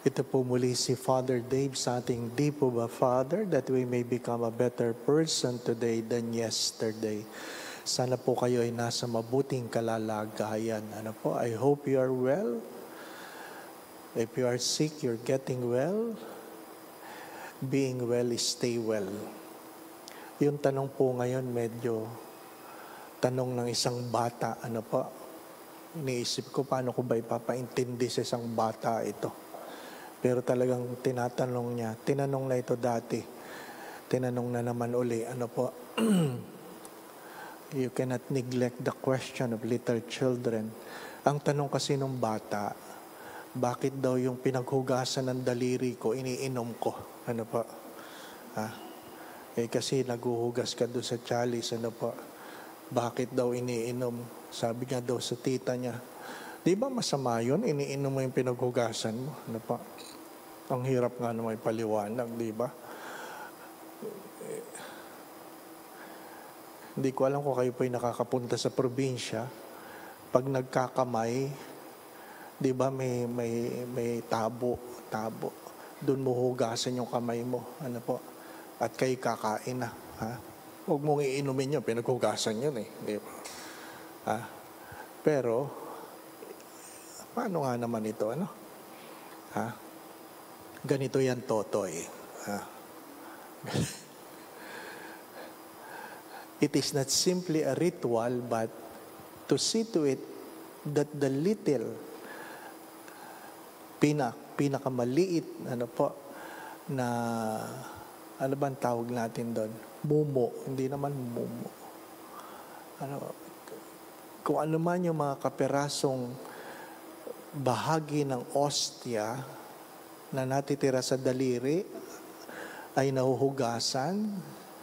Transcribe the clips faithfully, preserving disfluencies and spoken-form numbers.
Ito po muli si Father Dave sa ating Di po ba, Father, that we may become a better person today than yesterday. Sana po kayo ay nasa mabuting kalalagayan. Ano po? I hope you are well. If you are sick, you're getting well. Being well is stay well. Yung tanong po ngayon medyo tanong ng isang bata. Ano po? Iniisip ko paano ko ba ipapaintindi sa isang bata ito. Pero talagang tinatanong niya, tinanong na ito dati, tinanong na naman uli, ano po, you cannot neglect the question of little children. Ang tanong kasi nung bata, bakit daw yung pinaghugasan ng daliri ko, iniinom ko? Ano po? Ha? Eh kasi naguhugas ka doon sa chalice, ano po? Bakit daw iniinom? Sabi nga daw sa tita niya, di ba masama yun? Iniinom mo yung pinaghugasan mo. Ano pa? Ang hirap nga naman paliwanag, di ba? Eh, hindi ko alam kung kayo po'y nakakapunta sa probinsya. Pag nagkakamay, di ba may, may, may tabo, tabo. Doon mo hugasan yung kamay mo. Ano po? At kayo kakain na. Ha? Huwag mong iinumin yun. Pinaghugasan yun eh. Di ba? Ha? Pero, paano nga naman ito, ano? Ha? Ganito yan, Totoy. Ha? It is not simply a ritual, but to see to it that the little, pinak, pinakamaliit, ano po, na, ano bang tawag natin doon? Mumo. Hindi naman mumo. Ano, kung ano man yung mga kaperasong bahagi ng ostya na natitira sa daliri ay nahuhugasan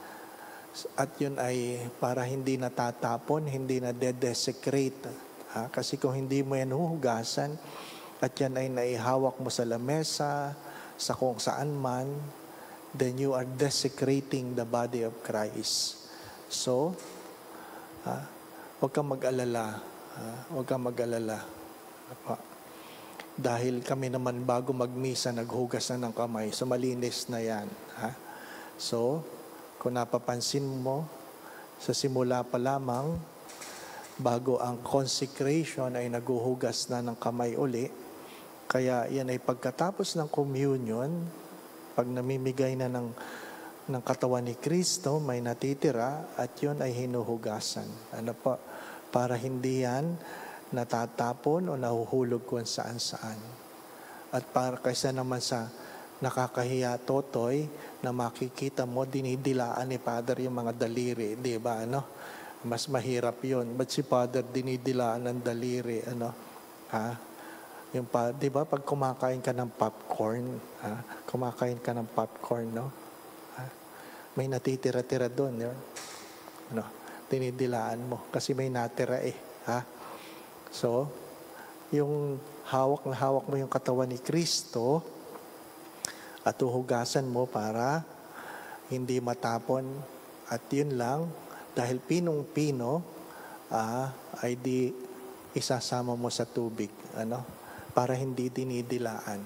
at yun ay para hindi natatapon, hindi na de-desecrate. Ha? Kasi kung hindi mo yan huhugasan at yan ay naihawak mo sa lamesa, sa kung saan man, then you are desecrating the body of Christ. So, ha? Huwag kang mag-alala. Ha? Huwag kang mag-alala. Apa. Dahil kami naman bago magmisa, naghugas na ng kamay. So, malinis na yan. Ha? So, kung napapansin mo, sa simula pa lamang, bago ang consecration ay naghuhugas na ng kamay uli. Kaya yan ay pagkatapos ng communion, pag namimigay na ng, ng katawan ni Kristo, may natitira at yun ay hinuhugasan. Ano po? Para hindi yan natatapon o nahuhulog kung saan-saan. At para kaysa naman sa nakakahiya, Totoy, na makikita mo, dinidilaan ni Father yung mga daliri, di ba, ano? Mas mahirap yun. Ba't si Father dinidilaan ng daliri, ano? Ha? Yung pa, di ba, pag kumakain ka ng popcorn, ha? Kumakain ka ng popcorn, no? Ha? May natitira-tira doon, yun. Ano? Dinidilaan mo. Kasi may natira eh, ha? So, yung hawak na hawak mo yung katawan ni Kristo at uhugasan mo para hindi matapon. At yun lang, dahil pinong-pino, ah, ay di isasama mo sa tubig, ano? Para hindi dinidilaan.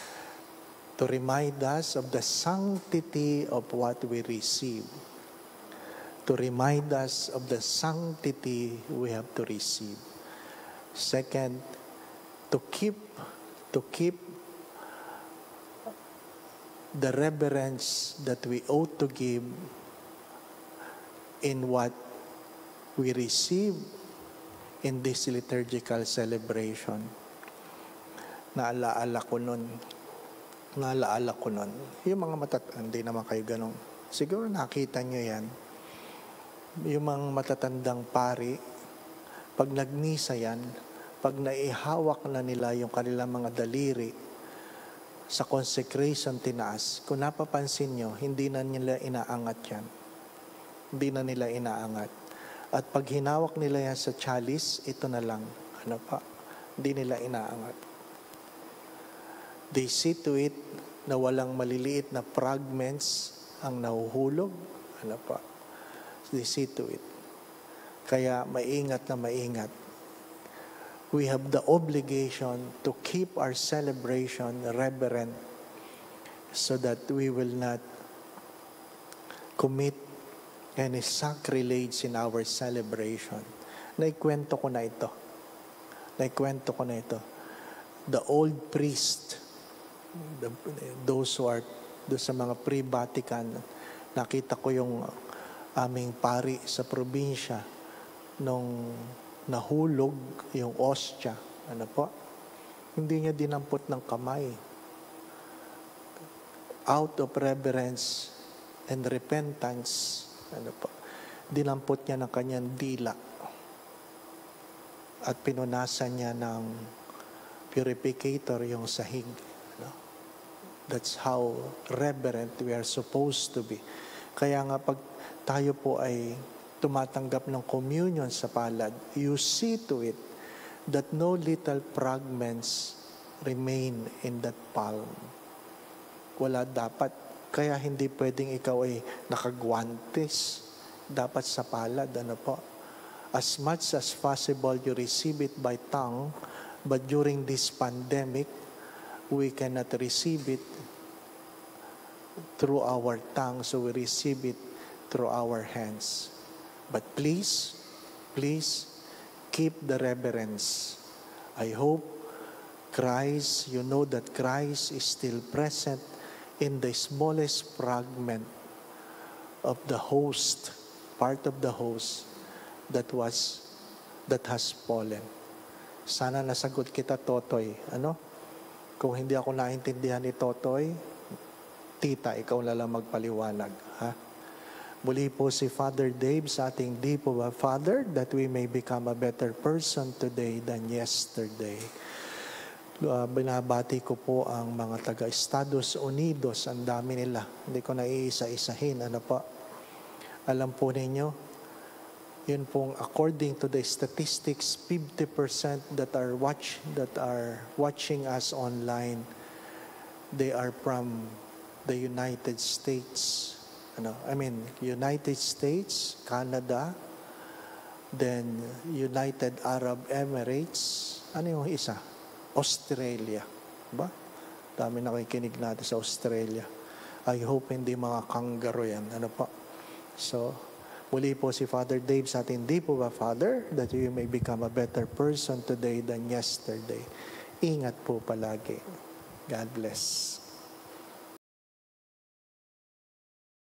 To remind us of the sanctity of what we receive. To remind us of the sanctity we have to receive. Second, to keep to keep the reverence that we ought to give in what we receive in this liturgical celebration. Naalaala ko nun, naalaala ko nun, yung mga matat, hindi naman kayo ganun. Siguro nakita nyo yan. Yung mga matatandang pari, pag nagmisa yan, pag naihawak na nila yung kanilang mga daliri sa consecration tinaas, kung napapansin nyo, hindi na nila inaangat yan. Hindi na nila inaangat. At pag hinawak nila yan sa chalice, ito na lang. Ano pa? Hindi nila inaangat. They see to it na walang maliliit na fragments ang nahuhulog. Ano pa? They see to it. Kaya maingat na maingat. we have the obligation to keep our celebration reverent so that we will not commit any sacrilege in our celebration. Naikwento ko na ito. Naikwento ko na ito. The old priest, the, those who are doon sa mga pre-Vatican, nakita ko yung aming pari sa probinsya nung nahulog yung ostia. Ano po? Hindi niya dinampot ng kamay. Out of reverence and repentance, ano po, dinampot niya ng kanyang dila at pinunasan niya ng purificator yung sahig. No? That's how reverent we are supposed to be. Kaya nga pag tayo po ay tumatanggap ng communion sa palad, you see to it that no little fragments remain in that palm. Wala dapat. Kaya hindi pwedeng ikaw ay nakagwantes. Dapat sa palad, ano po? As much as possible, you receive it by tongue, but during this pandemic, we cannot receive it through our tongue, so we receive it through our hands. But please, please, keep the reverence. I hope Christ, you know that Christ is still present in the smallest fragment of the host, part of the host that was, that has fallen. Sana nasagot kita, Totoy. Ano? Kung hindi ako naintindihan ni Totoy, tita, ikaw na lang magpaliwanag. Ha? Muli po si Father Dave sa ating Di po ba, Father, that we may become a better person today than yesterday. Uh, binabati ko po ang mga taga Estados Unidos. Ang dami nila. Hindi ko na iisa-isahin. Ano po? Alam po ninyo, yun pong according to the statistics, fifty percent that are watch that are watching us online, they are from the United States. Ano, I mean, United States, Canada, then United Arab Emirates. Ano yung isa? Australia. Ba? Dami nakikinig natin sa Australia. I hope hindi mga kangaroo yan. Ano pa? So, muli po si Father Dave sa ating Di po ba, Father, that you may become a better person today than yesterday. Ingat po palagi. God bless.